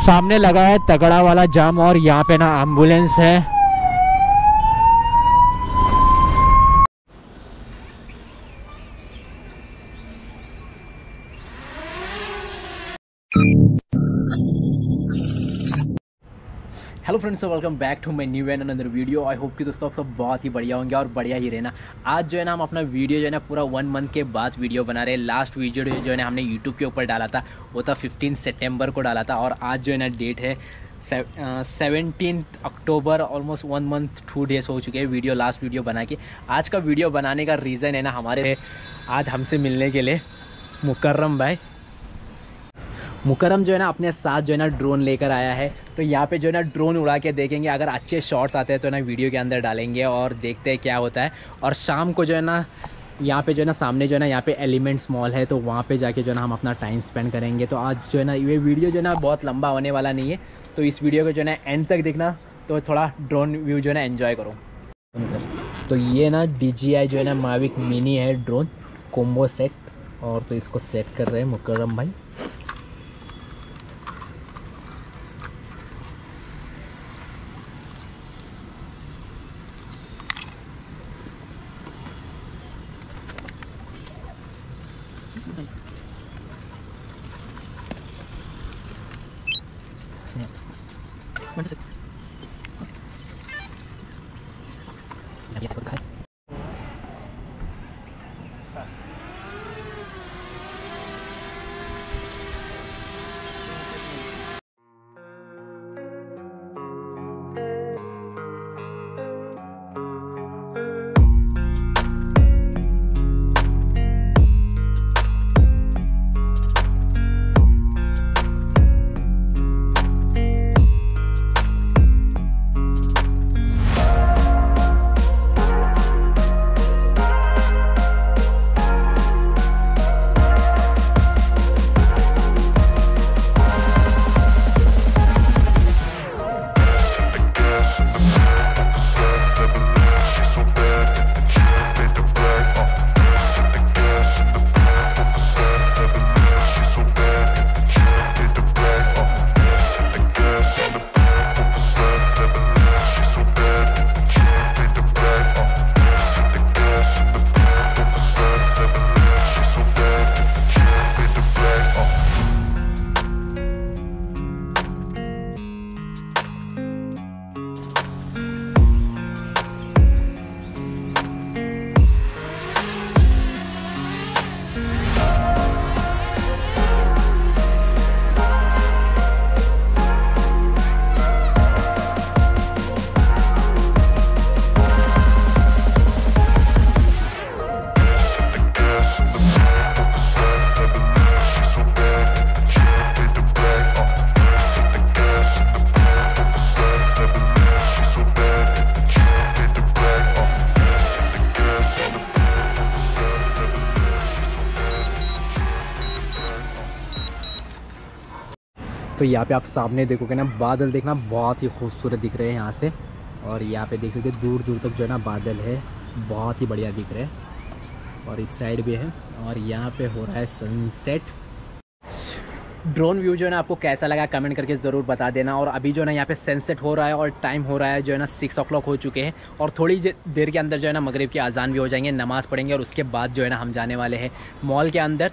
सामने लगा है तगड़ा वाला जाम और यहाँ पे ना एम्बुलेंस है। Hello friends, welcome back to my new and another video. I hope कि दोस्तों सब बहुत ही बढ़िया होंगे और बढ़िया ही रहना। आज जो है ना हम अपना वीडियो जो है ना पूरा 1 मंथ के बाद वीडियो बना रहे हैं। लास्ट वीडियो जो है ना हमने यूट्यूब के ऊपर डाला था, वो था 15 सितंबर को डाला था और आज जो है ना डेट है 17 अक्टूबर। ऑलमोस्ट 1 मंथ 2 डेज़ हो चुके हैं वीडियो लास्ट वीडियो बना के। आज का वीडियो बनाने का रीज़न है ना हमारे आज हमसे मिलने के लिए मुकर्रम भाई। मुकर्रम जो है ना अपने साथ जो है ना ड्रोन लेकर आया है, तो यहाँ पे जो है ना ड्रोन उड़ा के देखेंगे। अगर अच्छे शॉट्स आते हैं तो ना वीडियो के अंदर डालेंगे और देखते हैं क्या होता है। और शाम को जो है ना यहाँ पे जो है ना सामने जो है ना यहाँ पे एलिमेंट्स मॉल है, तो वहाँ पे जाके जो है ना हम अपना टाइम स्पेंड करेंगे। तो आज जो है ना ये वीडियो जो है ना बहुत लंबा होने वाला नहीं है, तो इस वीडियो को जो है ना एंड तक देखना, तो थोड़ा ड्रोन व्यू जो है ना एन्जॉय करो। तो ये ना DJI जो है ना माविक मिनी है ड्रोन कोम्बो सेट, और तो इसको सेट कर रहे हैं मुकर्रम भाई। तो यहाँ पे आप सामने देखोगे ना बादल देखना बहुत ही खूबसूरत दिख रहे हैं यहाँ से। और यहाँ पे देख सकते दूर दूर तक जो है ना बादल है, बहुत ही बढ़िया दिख रहे हैं। और इस साइड भी है और यहाँ पे हो रहा है सनसेट। ड्रोन व्यू जो है ना आपको कैसा लगा कमेंट करके ज़रूर बता देना। और अभी जो है ना यहाँ पे सनसेट हो रहा है और टाइम हो रहा है जो है ना 6 o'clock हो चुके हैं। और थोड़ी देर के अंदर जो है ना मगरिब की अजान भी हो जाएंगे, नमाज़ पढ़ेंगे और उसके बाद जो है ना हम जाने वाले हैं मॉल के अंदर।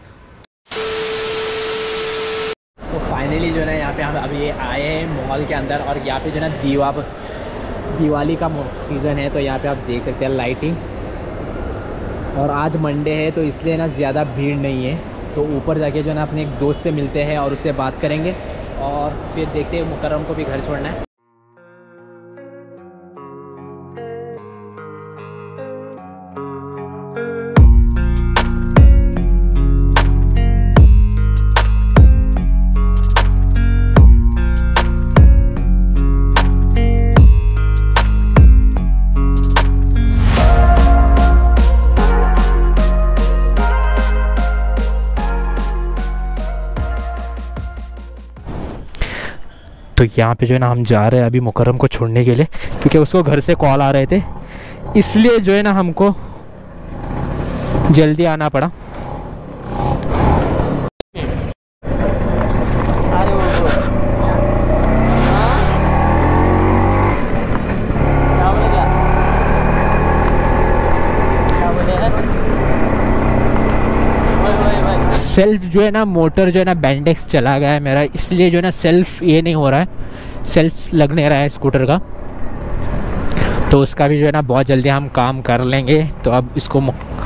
तो फाइनली जो है ना यहाँ पे हम अभी आए हैं मॉल के अंदर और यहाँ पे जो है ना दिवाली का सीज़न है, तो यहाँ पे आप देख सकते हैं लाइटिंग। और आज मंडे है तो इसलिए ना ज़्यादा भीड़ नहीं है। तो ऊपर जाके जो है ना अपने एक दोस्त से मिलते हैं और उससे बात करेंगे और फिर देखते हैं मुकर्रम को भी घर छोड़ना है। तो यहाँ पे जो है ना हम जा रहे हैं अभी मुकर्रम को छोड़ने के लिए, क्योंकि उसको घर से कॉल आ रहे थे, इसलिए जो है ना हमको जल्दी आना पड़ा। सेल्फ जो है ना, मोटर जो है ना बेंडेक्स चला गया है मेरा, इसलिए जो है ना सेल्फ ये नहीं हो रहा है, सेल्फ लग नहीं रहा है स्कूटर का। तो उसका भी जो है ना बहुत जल्दी हम काम कर लेंगे। तो अब इसको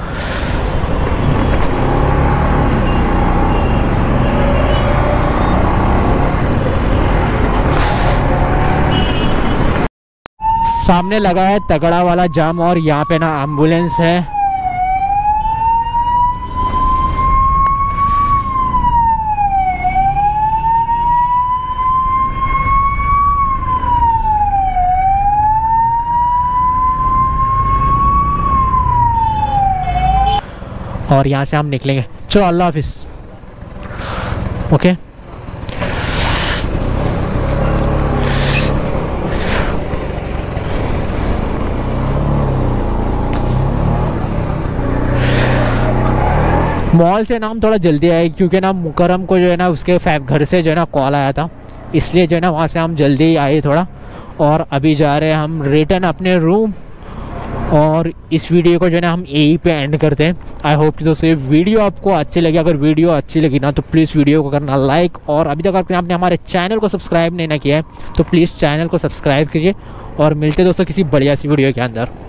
सामने लगा है तगड़ा वाला जाम और यहाँ पे ना एम्बुलेंस है। और यहाँ से हम निकलेंगे। चलो अल्लाह हाफिज़। ओके मॉल से ना हम थोड़ा जल्दी आए क्योंकि ना मुकरम को जो है ना उसके घर से जो है ना कॉल आया था, इसलिए जो है ना वहाँ से हम जल्दी आए थोड़ा। और अभी जा रहे हैं हम रिटर्न अपने रूम। और इस वीडियो को जो है ना हम यहीं पे एंड करते हैं। आई होप कि दोस्तों ये वीडियो आपको अच्छी लगी। अगर वीडियो अच्छी लगी ना तो प्लीज़ वीडियो को करना लाइक, और अभी तक अगर आपने हमारे चैनल को सब्सक्राइब नहीं ना किया है तो प्लीज़ चैनल को सब्सक्राइब कीजिए। और मिलते दोस्तों किसी बढ़िया सी वीडियो के अंदर।